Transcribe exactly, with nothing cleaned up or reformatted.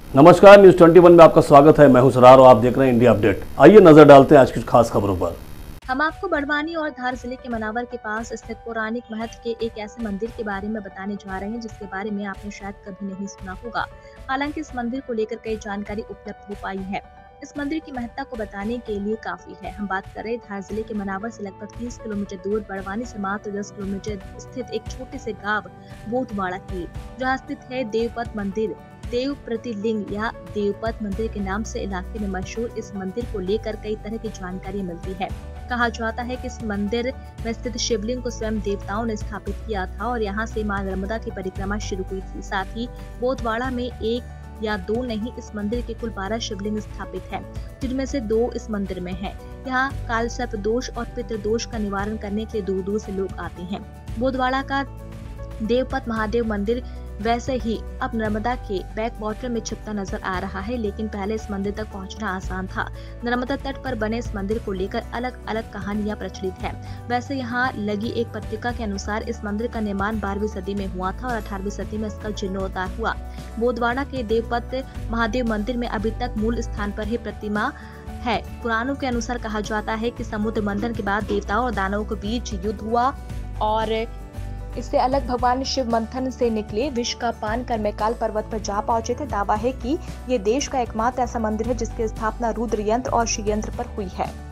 नमस्कार, न्यूज इक्कीस में आपका स्वागत है। मैं हूं सरार और आप देख रहे हैं इंडिया अपडेट। आइए नजर डालते हैं आज की खास खबरों पर। हम आपको बड़वानी और धार जिले के मनावर के पास स्थित पौराणिक महत्व के एक ऐसे मंदिर के बारे में बताने जा रहे हैं जिसके बारे में आपने शायद कभी नहीं सुना होगा। हालांकि इस मंदिर को लेकर कई जानकारी उपलब्ध हो पाई है। इस मंदिर की महत्ता को बताने के लिए काफी है। हम बात कर रहे हैं धार जिले के मनावर से लगभग तीस किलोमीटर दूर, बड़वानी से मात्र दस किलोमीटर स्थित एक छोटे से गाँव बोधवाड़ा की, जहाँ स्थित है देवपत मंदिर। देव प्रतिलिंग या देवपत मंदिर के नाम से इलाके में मशहूर इस मंदिर को लेकर कई तरह की जानकारी मिलती है। कहा जाता है कि इस मंदिर में स्थित शिवलिंग को स्वयं देवताओं ने स्थापित किया था और यहाँ से मां नर्मदा की परिक्रमा शुरू हुई थी। साथ ही बोधवाड़ा में एक या दो नहीं, इस मंदिर के कुल बारह शिवलिंग स्थापित हैं, जिनमें से दो इस मंदिर में हैं। यहाँ काल सर्प दोष और पितृ दोष का निवारण करने के लिए दूर दूर से लोग आते हैं। बोधवाड़ा का देवपत महादेव मंदिर वैसे ही अब नर्मदा के बैक वाटर में छिपता नजर आ रहा है, लेकिन पहले इस मंदिर तक पहुंचना आसान था। नर्मदा तट पर बने इस मंदिर को लेकर अलग अलग कहानियां प्रचलित है। वैसे यहाँ लगी एक पत्रिका के अनुसार इस मंदिर का निर्माण बारहवीं सदी में हुआ था और अठारहवीं सदी में इसका जीर्णोद्धार हुआ। बोधवाड़ा के देवपत महादेव मंदिर में अभी तक मूल स्थान पर ही प्रतिमा है। पुराणों के अनुसार कहा जाता है कि समुद्र मंथन के बाद देवताओं और दानवों के बीच युद्ध हुआ और इससे अलग भगवान शिव मंथन से निकले विष का पान कर मैकाल पर्वत पर जा पहुंचे थे। दावा है कि ये देश का एकमात्र ऐसा मंदिर है जिसकी स्थापना रुद्र यंत्र और श्री यंत्र पर हुई है।